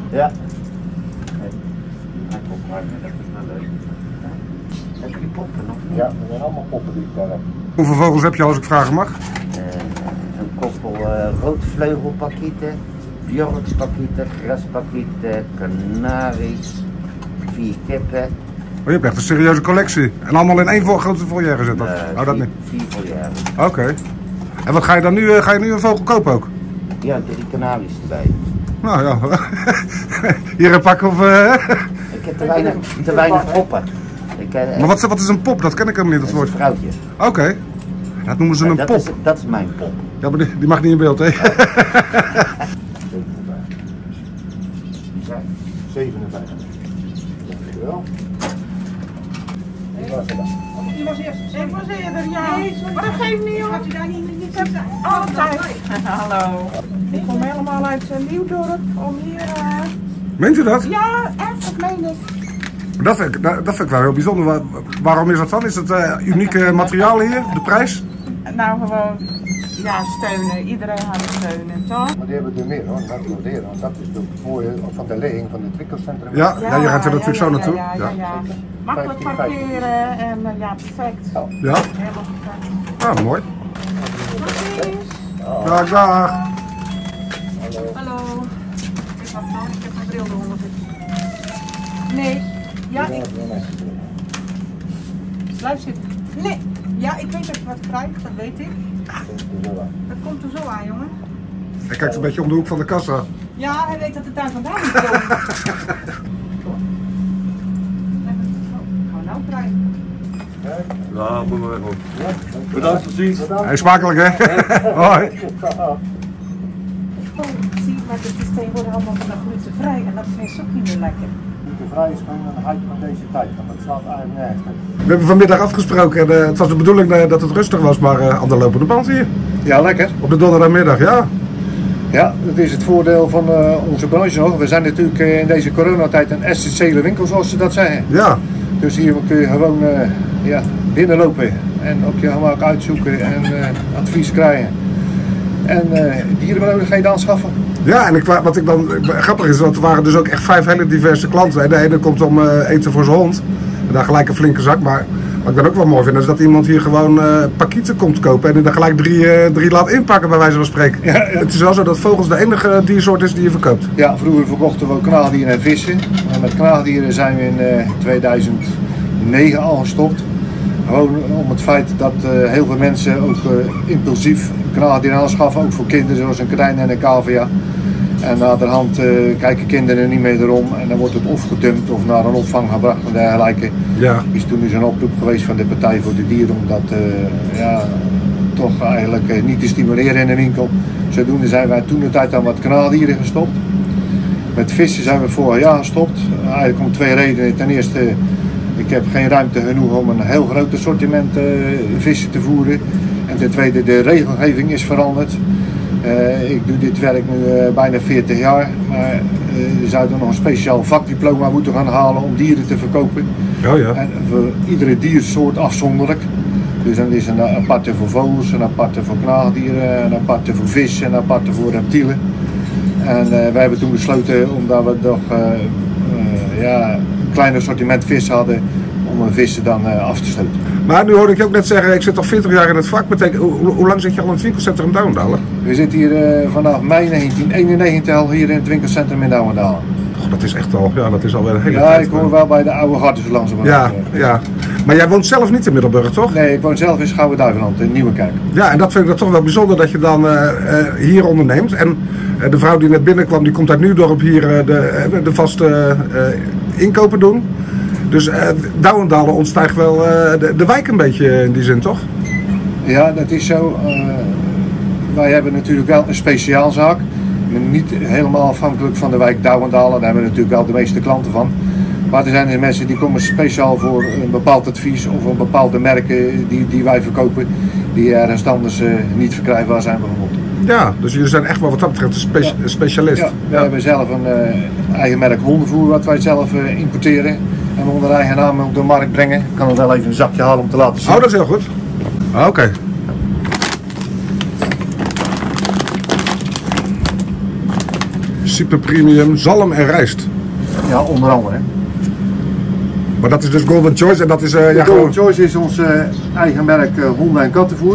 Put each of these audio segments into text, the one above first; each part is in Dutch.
Ja. Hij komt hangen, dat is wel leuk. Heb je die poppen nog? Ja, dat zijn allemaal poppen die ik daar heb. Hoeveel vogels heb je als ik vragen mag? Een koppel roodvleugelpakieten, bjorkspakieten, graspakieten, kanaries, 4 kippen. Oh, je hebt echt een serieuze collectie. En allemaal in één grote volière gezet? Oh, dat niet? 4 volière. Oké. En wat ga je dan nu? Ga je nu een vogel kopen ook? Ja, 3 kanaries erbij. Nou ja. Hier een pak of... Ik heb te weinig poppen. Maar wat is een pop? Dat ken ik helemaal niet, dat woord. Een vrouwtje. Oké. Dat noemen ze een pop. Dat is mijn pop. Ja, maar die mag niet in beeld, hè? 57. Dankjewel. Die was eerst. Ik was eerder, ja. Maar dat geeft niet, hoor. Had je daar niet altijd. Hallo. Ik kom helemaal uit Nieuwdorp om hier... Meent u dat? Ja, echt, dat meen ik. Dat vind ik wel heel bijzonder. Waarom is dat dan? Is het unieke materiaal hier? De prijs? Nou, gewoon, ja, steunen. Iedereen gaat steunen, toch? Maar die hebben er meer hoor, dat noteren. Want dat is het mooie van de ligging van het winkelcentrum. Ja, je gaat er natuurlijk zo naartoe. Ja. Makkelijk parkeren en ja, perfect. Ja? Helemaal perfect. Ah, mooi. Dag. Dag, dag. Hallo. Ik heb mijn bril eronder zitten. Nee. Ja, ik... Blijf zitten. Nee. Ja, ik weet dat ik wat krijg, dat weet ik. Dat komt er zo aan, jongen. Hij kijkt een beetje om de hoek van de kassa. Ja, hij weet dat het daar vandaan moet komen. Gewoon nou krijgen. Ja, moet maar weg op. Bedankt voor het zien. Hij is smakelijk, hè? Hoi. Oh, zie, maar het is tegenwoordig allemaal van de glutenvrij en dat vind ik ook niet meer lekker. Glutenvrij is gewoon een hype van deze tijd, want dat slaat eigenlijk nergens. We hebben vanmiddag afgesproken en het was de bedoeling dat het rustig was, maar aan de lopende band hier. Ja, lekker. Op de donderdagmiddag, ja. Ja, dat is het voordeel van onze branche nog. We zijn natuurlijk in deze coronatijd een essentiële winkel, zoals ze dat zeggen. Ja. Dus hier kun je gewoon binnenlopen en op je gemak uitzoeken en advies krijgen. En dierenbenodigdheden aanschaffen. Ja, en wat ik dan grappig is, want er waren dus ook echt 5 hele diverse klanten. De ene komt om eten voor zijn hond. En daar gelijk een flinke zak. Maar wat ik dan ook wel mooi vind, is dat iemand hier gewoon pakieten komt kopen en er dan gelijk drie laat inpakken, bij wijze van spreken. Ja. Het is wel zo dat vogels de enige diersoort is die je verkoopt. Ja, vroeger verkochten we ook knaagdieren en vissen. En met knaagdieren zijn we in 2009 al gestopt. Gewoon om het feit dat heel veel mensen ook impulsief knaagdieren aanschaffen, ook voor kinderen zoals een konijn en een cavia. En naderhand kijken kinderen niet meer erom en dan wordt het of gedumpt of naar een opvang gebracht en dergelijke. Ja. Dus toen is een oproep geweest van de Partij voor de Dieren om dat toch eigenlijk niet te stimuleren in de winkel. Zodoende zijn wij toen de tijd aan wat knaagdieren gestopt. Met vissen zijn we vorig jaar gestopt. Eigenlijk om 2 redenen. Ten eerste, ik heb geen ruimte genoeg om een heel groot assortiment vissen te voeren. En ten tweede, de regelgeving is veranderd. Ik doe dit werk nu bijna 40 jaar, maar we zouden nog een speciaal vakdiploma moeten gaan halen om dieren te verkopen. Oh ja. En voor iedere diersoort afzonderlijk. Dus dan is een aparte voor vogels, een aparte voor knaagdieren, een aparte voor vissen, een aparte voor reptielen. En wij hebben toen besloten, omdat we toch een klein assortiment vissen hadden, om een vissen dan af te stoten. Maar nu hoorde ik je ook net zeggen, ik zit al 40 jaar in het vak. Betekent, hoe lang zit je al in het winkelcentrum Douwendalen? We zitten hier vanaf mei 1991 al hier in het winkelcentrum in Douwendalen. Dat is echt al, dat is alweer een hele tijd. tijd. Ik hoor wel bij de oude garden zo langzaam. Ja. Maar jij woont zelf niet in Middelburg, toch? Nee, ik woon zelf in Schouwen-Duiveland, in Nieuwekerk. Ja, en dat vind ik toch wel bijzonder dat je dan hier onderneemt. En de vrouw die net binnenkwam, die komt uit Nieuwdorp hier de vaste inkopen doen. Dus Douwendalen ontstijgt wel de wijk een beetje in die zin, toch? Ja, dat is zo. Wij hebben natuurlijk wel een speciaalzaak. Niet helemaal afhankelijk van de wijk Douwendalen, daar hebben we natuurlijk wel de meeste klanten van. Maar er zijn dus mensen die komen speciaal voor een bepaald advies of een bepaalde merken die wij verkopen, die ergens anders niet verkrijgbaar zijn bijvoorbeeld. Ja, dus jullie zijn echt wel wat dat betreft een specialist. Ja, we hebben zelf een eigen merk hondenvoer wat wij zelf importeren en onder eigen naam op de markt brengen. Ik kan er wel even een zakje halen om te laten zien. Oh, dat is heel goed. Oké. super premium, zalm en rijst. Ja, onder andere. Maar dat is dus Golden Choice en dat is De ja, Golden gewoon... Choice is ons eigen merk honden- en kattenvoer.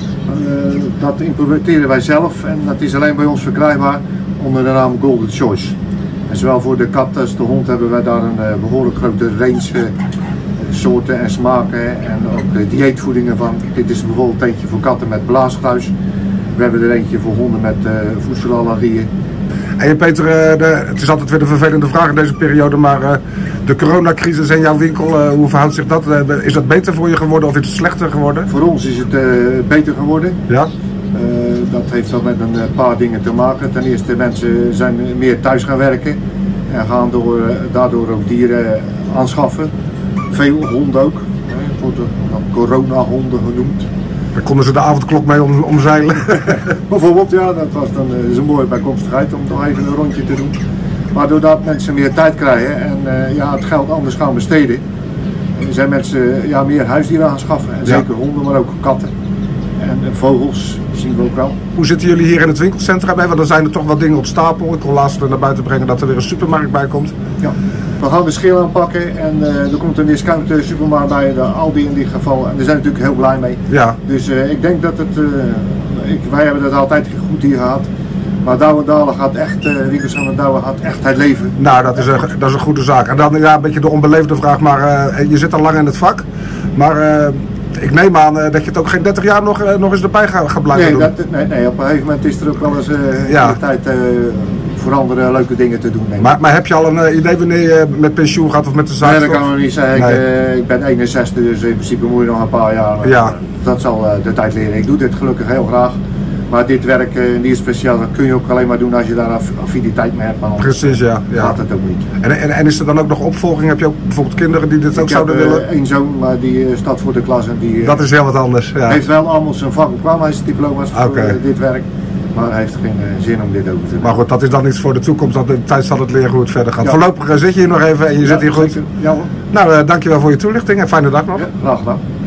Dat importeren wij zelf en dat is alleen bij ons verkrijgbaar onder de naam Golden Choice. En zowel voor de kat als de hond hebben wij daar een behoorlijk grote range soorten en smaken en ook dieetvoedingen van. Dit is bijvoorbeeld eentje voor katten met blaasgruis. We hebben er eentje voor honden met voedselallergieën. En Peter, het is altijd weer een vervelende vraag in deze periode, maar de coronacrisis in jouw winkel, hoe verhoudt zich dat? Is dat beter voor je geworden of is het slechter geworden? Voor ons is het beter geworden. Ja? Dat heeft wel met een paar dingen te maken. Ten eerste, mensen zijn meer thuis gaan werken en gaan daardoor ook dieren aanschaffen. Veel honden ook, worden corona-honden genoemd. Daar konden ze de avondklok mee omzeilen. Bijvoorbeeld, ja, dat is een mooie bijkomstigheid om nog even een rondje te doen. Maar doordat mensen meer tijd krijgen en het geld anders gaan besteden, zijn mensen meer huisdieren aanschaffen. En zeker honden, maar ook katten en vogels zien we ook wel. Hoe zitten jullie hier in het winkelcentrum bij? Want dan zijn er toch wat dingen op stapel. Ik kon laatst naar buiten brengen dat er weer een supermarkt bij komt. Ja. We gaan de schil aanpakken en er komt een discount supermarkt bij, de Aldi in dit geval. En daar zijn we natuurlijk heel blij mee. Ja. Dus ik denk dat het, wij hebben dat altijd goed hier gehad. Maar Douwendalen gaat echt, winkelcentrum Douwen gaat echt het leven. Nou, dat is een goede zaak. En dan een beetje de onbeleefde vraag, maar je zit al lang in het vak. Maar ik neem aan dat je het ook geen 30 jaar nog eens erbij gaat blijven doen. Nee, op een gegeven moment is er ook wel eens de tijd voor andere leuke dingen te doen. Maar heb je al een idee wanneer je met pensioen gaat of met de zaak? Nee, dat kan ik nog niet zeggen. Nee. Ik ben 61, dus in principe moet je nog een paar jaar. Ja. Dat zal de tijd leren. Ik doe dit gelukkig heel graag. Maar dit werk, die is speciaal, dat kun je ook alleen maar doen als je daar affiniteit mee hebt. Precies, ja. Gaat het ook niet. En is er dan ook nog opvolging? Heb je ook bijvoorbeeld kinderen die dit ook zouden willen? Ik heb één zoon, maar die staat voor de klas en die dat is heel wat anders. Ja. heeft wel allemaal zijn vakbekwaamheidsdiploma's voor dit werk. Maar hij heeft geen zin om dit ook te doen. Maar goed, dat is dan iets voor de toekomst. Dat de tijd zal het leren hoe het verder gaat. Ja. Voorlopig zit je hier nog even en je zit hier goed. Ja, nou, dankjewel voor je toelichting en fijne dag nog. Ja, graag gedaan.